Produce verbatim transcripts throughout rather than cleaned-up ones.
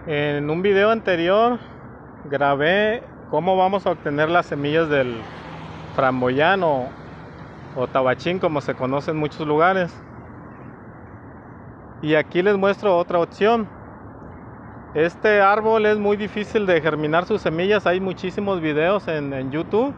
En un video anterior grabé cómo vamos a obtener las semillas del framboyán o, o tabachín, como se conoce en muchos lugares. Y aquí les muestro otra opción. Este árbol es muy difícil de germinar sus semillas. Hay muchísimos videos en, en YouTube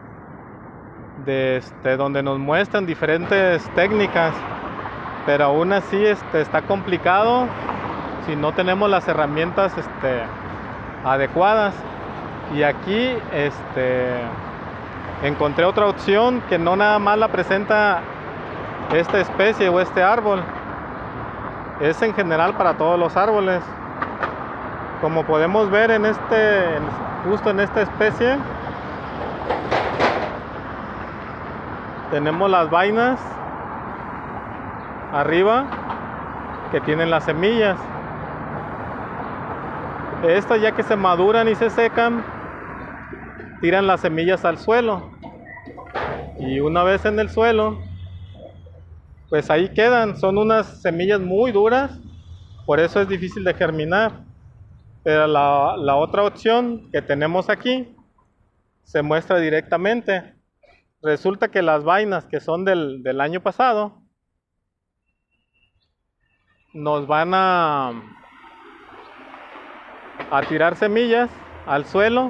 de este, donde nos muestran diferentes técnicas, pero aún así este, está complicado si no tenemos las herramientas este, adecuadas. Y aquí este, encontré otra opción que no nada más la presenta esta especie o este árbol, es en general para todos los árboles. Como podemos ver en este, justo en esta especie, tenemos las vainas arriba que tienen las semillas. Estas, ya que se maduran y se secan, tiran las semillas al suelo, y una vez en el suelo, pues ahí quedan. Son unas semillas muy duras, por eso es difícil de germinar. Pero la, la otra opción que tenemos aquí se muestra directamente. Resulta que las vainas que son del, del año pasado nos van a, a tirar semillas al suelo,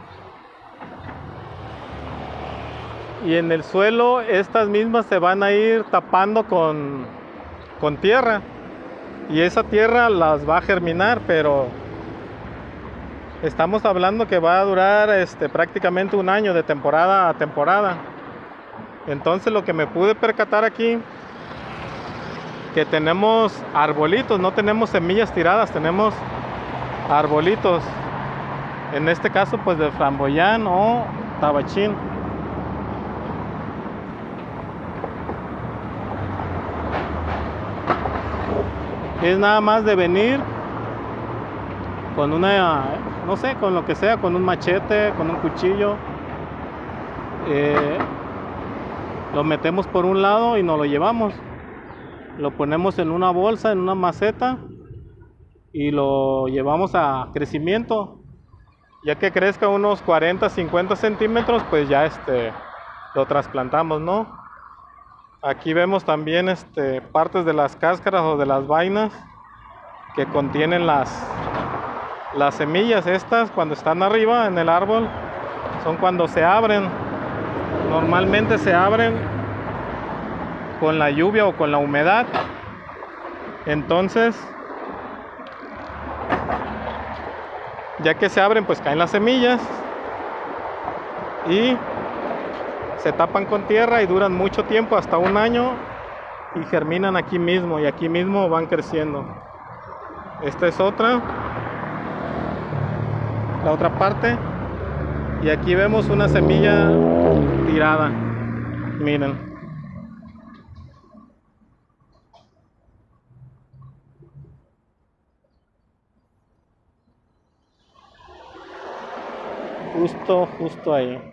y en el suelo estas mismas se van a ir tapando con, con tierra, y esa tierra las va a germinar, pero estamos hablando que va a durar este, prácticamente un año de temporada a temporada. Entonces lo que me pude percatar aquí, que tenemos arbolitos, no tenemos semillas tiradas, tenemos arbolitos, en este caso pues de framboyán o tabachín. Es nada más de venir con una, no sé, con lo que sea, con un machete, con un cuchillo, eh, lo metemos por un lado y nos lo llevamos, lo ponemos en una bolsa, en una maceta, y lo llevamos a crecimiento. Ya que crezca unos cuarenta, cincuenta centímetros, pues ya este, lo trasplantamos, ¿no? Aquí vemos también este, partes de las cáscaras o de las vainas que contienen las, las semillas. Estas, cuando están arriba en el árbol, son cuando se abren. Normalmente se abren con la lluvia o con la humedad. Entonces, ya que se abren, pues caen las semillas y se tapan con tierra y duran mucho tiempo, hasta un año, y germinan aquí mismo, y aquí mismo van creciendo. Esta es otra, la otra parte, y aquí vemos una semilla tirada, miren. Justo, justo ahí.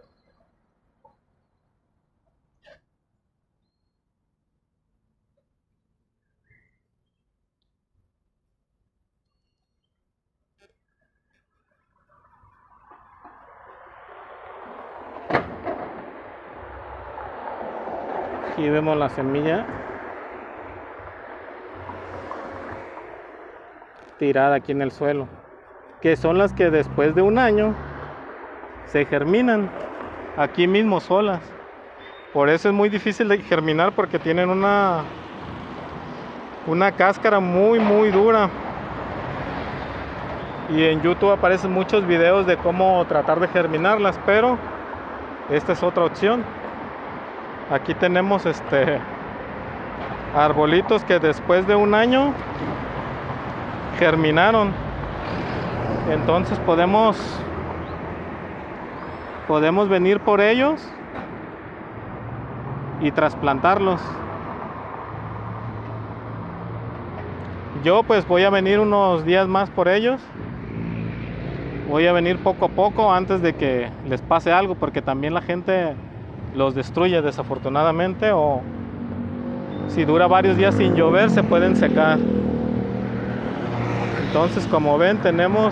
Aquí vemos la semilla tirada aquí en el suelo, que son las que después de un año se germinan aquí mismo solas. Por eso es muy difícil de germinar, porque tienen una una cáscara muy muy dura. Y en YouTube aparecen muchos videos de cómo tratar de germinarlas, pero esta es otra opción. Aquí tenemos este arbolitos que después de un año germinaron. Entonces podemos podemos venir por ellos y trasplantarlos. Yo pues voy a venir unos días más por ellos. Voy a venir poco a poco antes de que les pase algo, porque también la gente los destruye desafortunadamente, o si dura varios días sin llover se pueden secar. Entonces, como ven, tenemos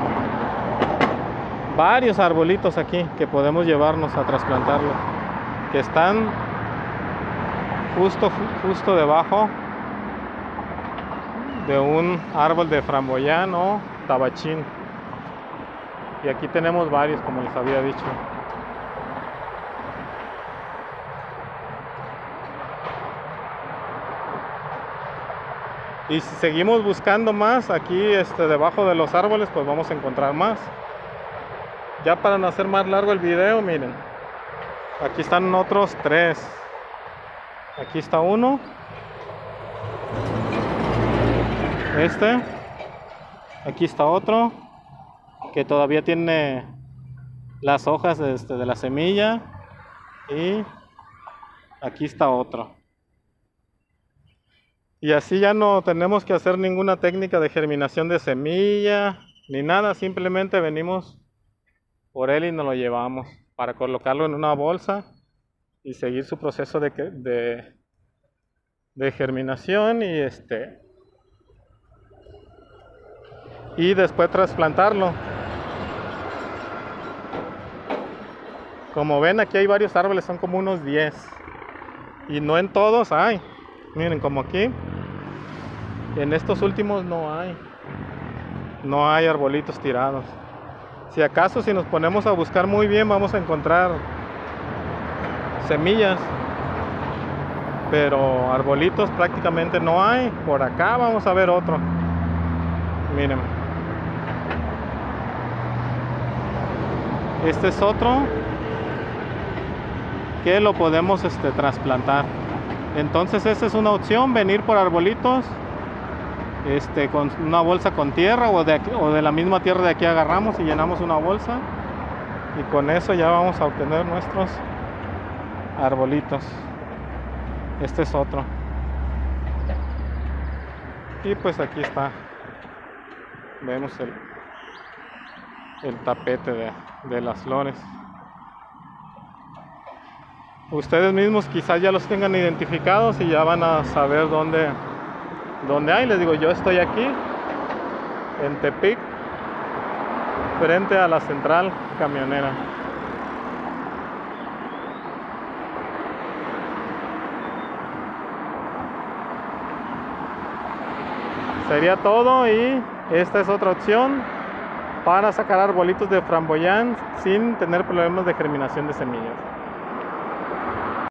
varios arbolitos aquí que podemos llevarnos a trasplantarlo, que están justo, justo debajo de un árbol de framboyán o tabachín. Y aquí tenemos varios, como les había dicho. Y si seguimos buscando más aquí este, debajo de los árboles, pues vamos a encontrar más. Ya para no hacer más largo el video, miren, aquí están otros tres. Aquí está uno, este, aquí está otro que todavía tiene las hojas este, de la semilla, y aquí está otro. Y así ya no tenemos que hacer ninguna técnica de germinación de semilla ni nada, simplemente venimos por él y nos lo llevamos para colocarlo en una bolsa y seguir su proceso de, de, de germinación y este y después trasplantarlo. Como ven, aquí hay varios árboles, son como unos diez, y no en todos hay. Miren, como aquí en estos últimos no hay no hay arbolitos tirados. Si acaso, si nos ponemos a buscar muy bien, vamos a encontrar semillas, pero arbolitos prácticamente no hay. Por acá vamos a ver otro. Miren, este es otro que lo podemos este, trasplantar. Entonces esa es una opción, venir por arbolitos este, con una bolsa con tierra, o de, aquí, o de la misma tierra de aquí agarramos y llenamos una bolsa, y con eso ya vamos a obtener nuestros arbolitos. Este es otro, y pues aquí está, vemos el, el tapete de, de las flores. Ustedes mismos quizás ya los tengan identificados y ya van a saber dónde, dónde hay. Les digo, yo estoy aquí en Tepic, frente a la central camionera. Sería todo, y esta es otra opción para sacar arbolitos de framboyán sin tener problemas de germinación de semillas.